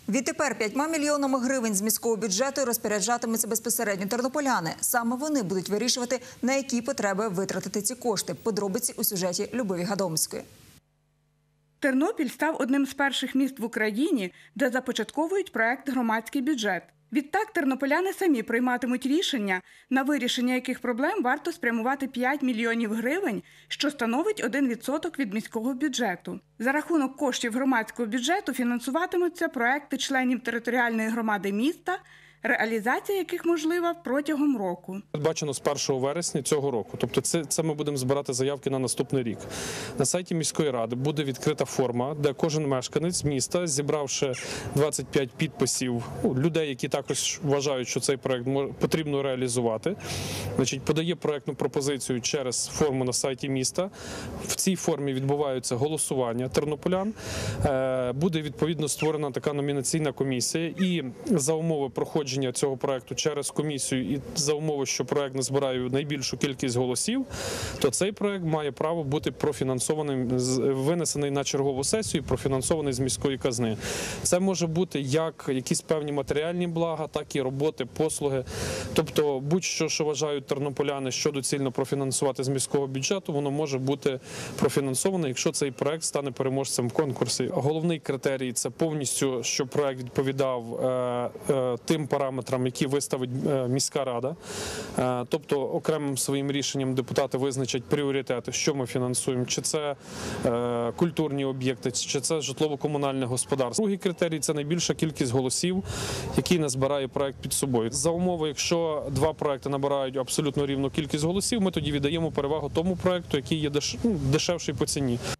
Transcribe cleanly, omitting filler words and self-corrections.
Відтепер 5 мільйонами гривень з міського бюджету розпоряджатимуться безпосередньо тернополяни. Саме вони будуть вирішувати, на які потреби витратити ці кошти. Подробиці у сюжеті Любові Гадомської. Тернопіль став одним з перших міст в Україні, де започатковують проект «Громадський бюджет». Відтак тернополяни самі прийматимуть рішення, на вирішення яких проблем варто спрямувати 5 мільйонів гривень, що становить 1% від міського бюджету. За рахунок коштів громадського бюджету фінансуватимуться проекти членів територіальної громади міста, реалізація яких можлива протягом року. Передбачено з 1 вересня цього року. Тобто це ми будемо збирати заявки на наступний рік. На сайті міської ради буде відкрита форма, де кожен мешканець міста, зібравши 25 підписів людей, які також вважають, що цей проект потрібно реалізувати, подає проектну пропозицію через форму на сайті міста. В цій формі відбуваються голосування тернополян. Буде відповідно створена така номінаційна комісія і за умови проходження цього проекту через комісію і за умови, що проект назбирає найбільшу кількість голосів, то цей проект має право бути профінансованим, винесений на чергову сесію, профінансований з міської казни. Це може бути як якісь певні матеріальні блага, так і роботи, послуги. Тобто будь-що, що вважають тернополяни, що доцільно профінансувати з міського бюджету, воно може бути профінансоване, якщо цей проект стане переможцем в конкурсі. Головний критерій – це повністю, щоб проект відповідав тим параметрам, які виставить міська рада. Тобто окремим своїм рішенням депутати визначать пріоритети, що ми фінансуємо, чи це культурні об'єкти, чи це житлово-комунальне господарство. Другий критерій – це найбільша кількість голосів, який назбирає проект під собою. За умови, якщо два проекти набирають абсолютно рівну кількість голосів, ми тоді віддаємо перевагу тому проекту, який є дешевший по ціні.